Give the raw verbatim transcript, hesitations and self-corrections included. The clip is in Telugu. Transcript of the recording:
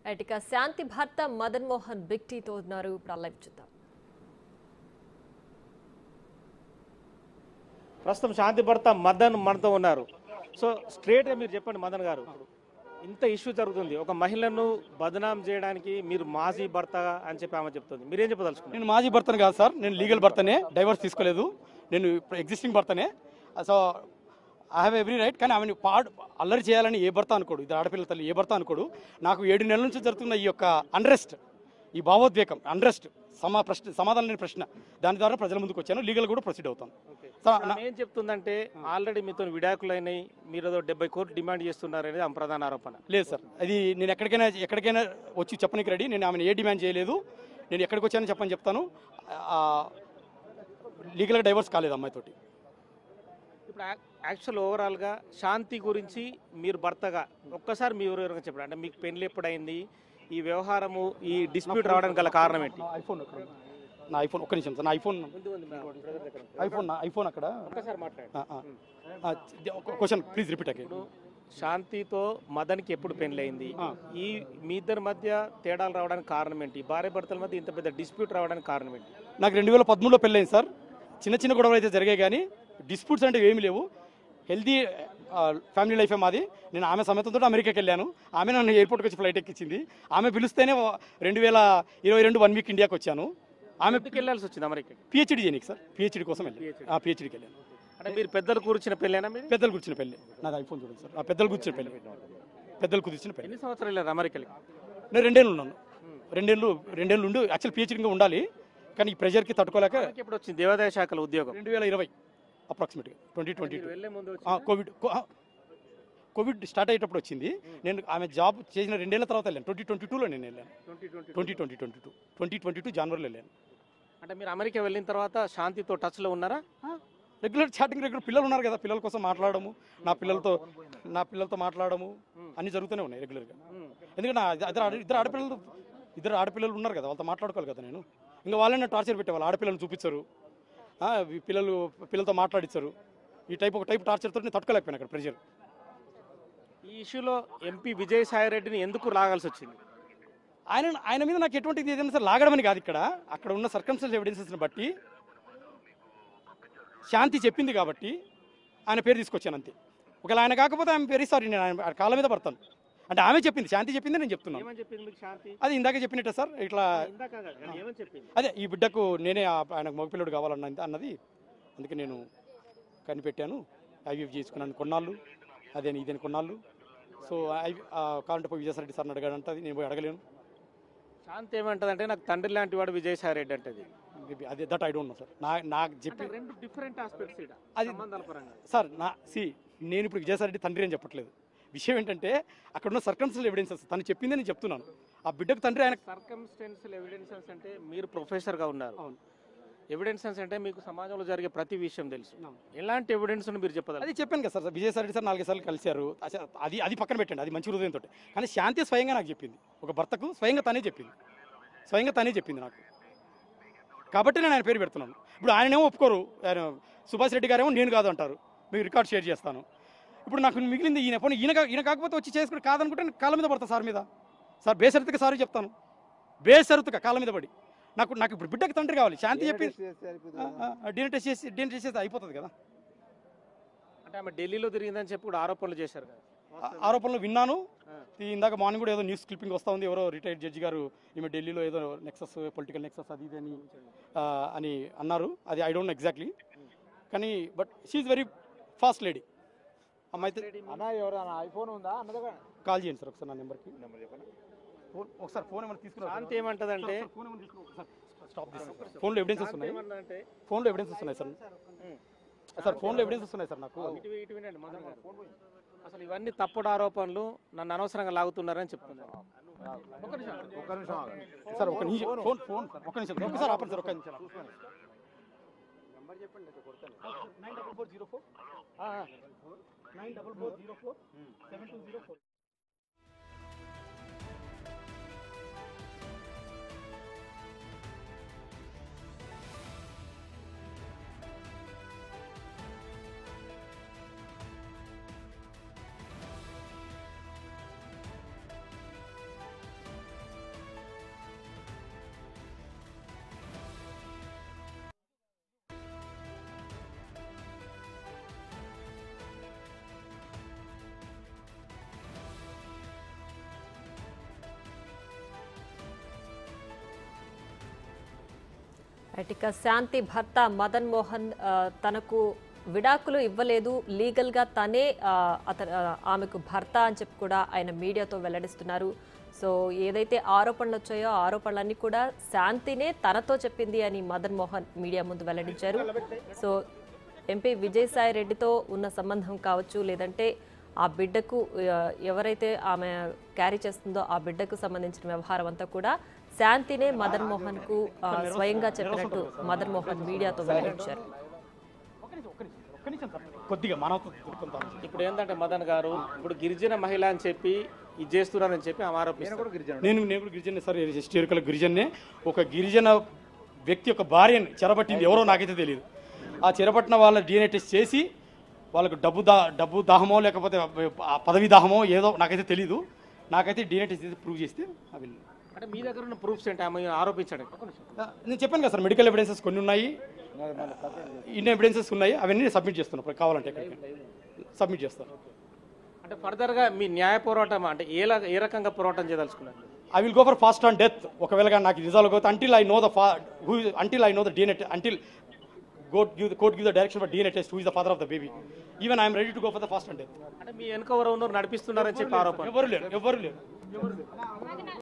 రైట్ ఇక శాంతి భర్త మదన్ మోహన్ బిగ్ టీతో ఉన్నారు. ఇప్పుడు లైవ్ చూద్దాం. ప్రస్తుతం శాంతి భర్త మదన్ మనతో ఉన్నారు. సో స్ట్రేట్ గా మీరు చెప్పండి మదన్ గారు, ఇంత ఇష్యూ జరుగుతుంది, ఒక మహిళను బదనాం చేయడానికి మీరు మాజీ భర్త అని చెప్పి ఆమె చెప్తుంది, మీరేం చెప్పదలుచుకున్నారు? నేను మాజీ భర్తను కాదు సార్, నేను లీగల్ భర్తనే, డైవర్స్ తీసుకోలేదు, నేను ఎగ్జిస్టింగ్ భర్తనే. So I have every right. కానీ ఆమెను పాడు అల్లరి చేయాలని ఏ భర్త అనుకోడు, ఇది ఆడపిల్ల తల్లి, ఏ భర్త అనుకోడు. నాకు ఏడు నెలల నుంచి జరుగుతున్న ఈ యొక్క అన్రెస్ట్, ఈ భావోద్వేగం, అన్రెస్ట్ సమా ప్రశ్న సమాధానం లేని ప్రశ్న, దాని ద్వారా ప్రజల ముందుకు వచ్చాను, లీగల్ కూడా ప్రొసీడ్ అవుతాను. ఏం చెప్తుందంటే ఆల్రెడీ మీతో విడాకులైనాయి, మీరు ఏదో డెబ్బై కోట్లు డిమాండ్ చేస్తున్నారు అనేది ఆమె ప్రధాన ఆరోపణ. లేదు సార్, అది నేను ఎక్కడికైనా ఎక్కడికైనా వచ్చి చెప్పడానికి రెడీ. నేను ఆమెను ఏ డిమాండ్ చేయలేదు, నేను ఎక్కడికి వచ్చానని చెప్పని చెప్తాను. లీగల్గా డైవర్స్ కాలేదు అమ్మాయితోటి. ఇప్పుడు యాక్చువల్ ఓవరాల్గా శాంతి గురించి మీరు భర్తగా ఒక్కసారి మీ ఎవరెవరుగా చెప్పండి, అంటే మీకు పెళ్లి ఎప్పుడైంది, ఈ వ్యవహారము ఈ డిస్ప్యూట్ రావడానికి గల కారణం ఏంటి? ఐఫోన్ నా ఐఫోన్ ఒక్క నిమిషం సార్, నా ఐఫోన్ ఐఫోన్ నా ఐఫోన్ అక్కడ ఒక్కసారి మాట్లాడండి. Question please repeat again. శాంతితో మదన్కి ఎప్పుడు పెళ్ళయింది, ఈ మీ ఇద్దరి మధ్య తేడాలు రావడానికి కారణం ఏంటి, భార్య భర్తల మధ్య ఇంత పెద్ద డిస్ప్యూట్ రావడానికి కారణం ఏంటి? నాకు రెండు వేల పదమూడులో పెళ్ళయింది సార్. చిన్న చిన్న గొడవలు అయితే జరిగాయి కానీ డిస్ప్యూట్స్ అంటే ఏమీ లేవు. హెల్దీ ఫ్యామిలీ లైఫే మాది. నేను ఆమె సమేతంతో అమెరికాకి వెళ్ళాను, ఆమె నన్ను ఎయిర్పోర్ట్కి వచ్చి ఫ్లైట్ ఎక్కించింది. ఆమె పిలిస్తేనే రెండు వేల ఇరవై రెండు వన్ వీక్ ఇండియాకి వచ్చాను. ఆమె వెళ్ళాల్సి వచ్చింది అమెరికా పిహెచ్డీ చేయనికి సార్, పిహెచ్డీ కోసం వెళ్ళి పిహెచ్డీకి వెళ్ళాను. అంటే మీరు పెద్దలు కూర్చున్న పెళ్ళైనా? మీరు పెద్దలు కూర్చున్న పెళ్ళి, నాది ఐఫోన్ చూడండి సార్, ఆ పెద్దలు కూర్చున్న పెళ్ళి, పెద్దలు కూర్చున్న పెళ్ళి. ఎన్ని సంవత్సరాలు వెళ్ళారు అమెరికాకి? నేను రెండేళ్ళు ఉన్నాను, రెండేళ్ళు రెండేళ్ళు ఉండి యాక్చువల్ పిహెచ్డీగా ఉండాలి, కానీ ఈ ప్రెషర్కి తట్టుకోలేక. ఇప్పుడు వచ్చింది దేవాదాయ శాఖలో ఉద్యోగం రెండు వేల ఇరవై అప్రాక్సిమేట్గా ట్వంటీ ట్వంటీ టూ వెళ్ళే ముందు కోవిడ్ కోవిడ్ స్టార్ట్ అయ్యేటప్పుడు వచ్చింది. నేను ఆమె జాబ్ చేసిన రెండేళ్ల తర్వాత వెళ్ళాను, ట్వంటీ ట్వంటీ టూలో నేను వెళ్ళాను, twenty twenty twenty two twenty twenty two జనవరిలో వెళ్ళాను. అంటే మీరు అమెరికా వెళ్ళిన తర్వాత శాంతితో టచ్లో ఉన్నారా? రెగ్యులర్ చాటింగ్, రెగ్యులర్ పిల్లలు ఉన్నారు కదా, పిల్లల కోసం మాట్లాడము, నా పిల్లలతో నా పిల్లలతో మాట్లాడము అన్నీ జరుగుతూనే ఉన్నాయి రెగ్యులర్గా. ఎందుకంటే నా ఇద్దరు ఇద్దరు ఆడపిల్లలు ఇద్దరు ఆడపిల్లలు ఉన్నారు కదా, వాళ్ళతో మాట్లాడుకోవాలి కదా నేను. ఇంకా వాళ్ళని టార్చర్ పెట్టేవాళ్ళు, ఆడపిల్లలు చూపించారు, పిల్లలు పిల్లలతో మాట్లాడించారు. ఈ టైప్ ఒక టైప్ టార్చర్తో నేను తట్టుకోలేకపోయాను అక్కడ ప్రెషర్. ఈ ఇష్యూలో ఎంపీ విజయసాయి రెడ్డిని ఎందుకు లాగాల్సి వచ్చింది? ఆయన ఆయన మీద నాకు ఎటువంటిది ఏదైనా సరే లాగడమని కాదు, ఇక్కడ అక్కడ ఉన్న సర్కమ్స్టెన్షియల్ ఎవిడెన్సెస్ని బట్టి శాంతి చెప్పింది కాబట్టి ఆయన పేరు తీసుకొచ్చాను అంతే. ఒకవేళ ఆయన కాకపోతే ఆమె పేరు సారీ నేను ఆయన కాళ్ళ మీద పడతాను. అంటే ఆమె చెప్పింది, శాంతి చెప్పింది, నేను చెప్తున్నాను. అది ఇందాక చెప్పినట్టే సార్, ఇట్లా అదే ఈ బిడ్డకు నేనే ఆయనకు మగపిల్లడు కావాలన్న అన్నది, అందుకే నేను కనిపెట్టాను, ఐవీఎఫ్ చేసుకున్నాను కొన్నాళ్ళు, అదే ఇదేని కొన్నాళ్ళు. సో ఐ కావాలంటే పోయి విజయసాయి సార్ని అడగాడంటే అది నేను పోయి అడగలేను. శాంతి ఏమంటుంది అంటే నాకు తండ్రి లాంటి వాడు విజయసాయి రెడ్డి అంటది. అదే that I don't know sir, నా నాకు చెప్పి రెండు డిఫరెంట్ ఆస్పెక్ట్స్ అది సార్. నా సి నేను ఇప్పుడు విజయసాయి రెడ్డి తండ్రి అని చెప్పట్లేదు. విషయం ఏంటంటే అక్కడ ఉన్న సర్కమ్స్టెన్షియల్ ఎవిడెన్సెస్ తను చెప్పింది నేను చెప్తున్నాను. ఆ బిడ్డకు తండ్రి ఆయన. సర్కమ్స్టెన్షియల్ ఎవిడెన్సెస్ అంటే మీరు ప్రొఫెసర్గా ఉన్నారు, ఎవిడెన్సెస్ అంటే మీకు సమాజంలో జరిగే ప్రతి విషయం తెలుసు, ఎలాంటి ఎవిడెన్స్ మీరు చెప్పాలి? అది చెప్పాను కదా సార్, విజయసాయి రెడ్డి సార్ నాలుగైదు సార్లు కలిశారు, అది అది పక్కన పెట్టండి, అది మంచి హృదయంతో. కానీ శాంతి స్వయంగా నాకు చెప్పింది, ఒక భర్తకు స్వయంగా తనే చెప్పింది, స్వయంగా తనే చెప్పింది నాకు, కాబట్టి నేను ఆయన పేరు పెడుతున్నాను. ఇప్పుడు ఆయనేమో ఒప్పుకోరు, ఆయన సుభాష్ రెడ్డి గారేమో నేను కాదు అంటారు, మీకు రికార్డ్ షేర్ చేస్తాను. ఇప్పుడు నాకు మిగిలింది ఈయన, పోనీ ఈయన ఈయన కాకపోతే వచ్చి చేసుకుని కాదనుకుంటే నేను కాళ్ళ మీద పడతా సార్ మీద, సార్ బేసరితగా సారీ చెప్తాను, బేసరితగా కాళ్ళ మీద పడి. నాకు నాకు ఇప్పుడు బిడ్డకి తండ్రి కావాలి, శాంతి చెప్పి డీఎన్ఏ టెస్ట్ చేసి డీఎన్ఏ టెస్ట్ చేసి అయిపోతుంది కదా. అంటే ఆమె ఢిల్లీలో తిరిగిందని చెప్పి కూడా ఆరోపణలు చేశారు కదా. ఆరోపణలు విన్నాను, ఇందాక మార్నింగ్ కూడా ఏదో న్యూస్ క్లిప్పింగ్ వస్తూ ఉంది, ఎవరో రిటైర్డ్ జడ్జి గారు ఈమె ఢిల్లీలో ఏదో నెక్సస్ పొలిటికల్ నెక్సస్ అది ఇది అని అని అన్నారు. అది ఐ డోంట్ నో ఎగ్జాక్ట్లీ, కానీ but she is very fast lady. అమ్మాయితే ఐఫోన్ ఉందా అన్నది కాల్ చేయండి సార్ ఒకసారి నా నెంబర్కి. ఫోన్ ఒకసారి ఫోన్ ఏమైనా తీసుకున్నా? శాంతి ఏమంటదంటే ఫోన్లో ఎవిడెన్సెస్ ఉన్నాయి, ఫోన్లో ఎవిడెన్సెస్ ఉన్నాయి సార్ సార్ ఫోన్లో ఎవిడెన్సెస్ ఉన్నాయి సార్ నాకు. అసలు ఇవన్నీ తప్పుడు ఆరోపణలు, నన్ను అనవసరంగా లాగుతున్నారని చెప్తున్నారు. సార్ ఒక నిమిషం ఫోన్ ఫోన్ ఒక నిమిషం ఒకసారి ఆపండి సార్, ఒక నిమిషం. Nine double four zero four nine double four zero four seven two zero four right, ఇక శాంతి భర్త మదన్ మోహన్ ఆ, తనకు విడాకులు ఇవ్వలేదు, లీగల్గా తనే ఆ, అతను ఆ, ఆమెకు భర్త అని చెప్పి కూడా ఆయన మీడియాతో వెల్లడిస్తున్నారు. సో ఏదైతే ఆరోపణలు వచ్చాయో ఆ ఆరోపణలన్నీ కూడా శాంతినే తనతో చెప్పింది అని మదన్ మోహన్ మీడియా ముందు వెల్లడించారు. సో ఎంపీ విజయసాయి రెడ్డితో ఉన్న సంబంధం కావచ్చు, లేదంటే ఆ బిడ్డకు ఆ, ఎవరైతే ఆమె క్యారీ చేస్తుందో ఆ బిడ్డకు సంబంధించిన వ్యవహారం అంతా కూడా శాంతినే మదన్ మోహన్ కు ఆ, స్వయంగా చెప్పినట్టు మదన్ మోహన్ మీడియాతో వెల్లడించారు. కొద్దిగా మానవత దృక్పథం. ఇప్పుడు ఏంటంటే మదన్ గారు ఇప్పుడు గిరిజన మహిళ అని చెప్పి ఇది చేస్తున్నారని చెప్పి ఆమె ఆరోపిస్తారు. నేను నేను కూడా గిరిజన సార్ హిస్టారికల్ గిరిజన్నే. ఒక గిరిజన వ్యక్తి యొక్క భార్యను చెరబట్టింది ఎవరో నాకైతే తెలియదు. ఆ చెరబట్టిన వాళ్ళ డిఎన్ఏ టెస్ట్ చేసి వాళ్ళకు డబ్బు దా డబ్బు దాహమో లేకపోతే ఆ పదవి దాహమో ఏదో నాకైతే తెలీదు. నాకైతే డిఎన్ఏ టెస్ట్ చేసి ప్రూవ్ చేస్తే అవి అంటే మీ దగ్గర ఉన్న ప్రూఫ్స్ ఏంటి ఆమె ఆరోపించండి. నేను చెప్పాను కదా సార్, మెడికల్ ఎవిడెన్సెస్ కొన్ని ఉన్నాయి, ఇన్ని ఎవిడెన్సెస్ ఉన్నాయి, అవన్నీ సబ్మిట్ చేస్తున్నాను. కావాలంటే సబ్మిట్ చేస్తాను. అంటే ఫర్దర్గా మీ న్యాయ పోరాటం అంటే ఏ లా- ఏ రకంగా పోరాటం చేయదలుచుకున్నారు? I will go for fast on death. ఒకవేళ కానీ నాకు రిజాల్వ్ అవుతుంది until I know the fa who until I know the DNA until court give court give the direction for DNA test who is the father of the baby. Even I'm ready to go for the fast on death. అంటే మీ వెనుక ఎవరు ఉన్నారు నడిపిస్తున్నారని చెప్పి ఆరోపణ. ఎవరు లేరు ఎవరు లేరు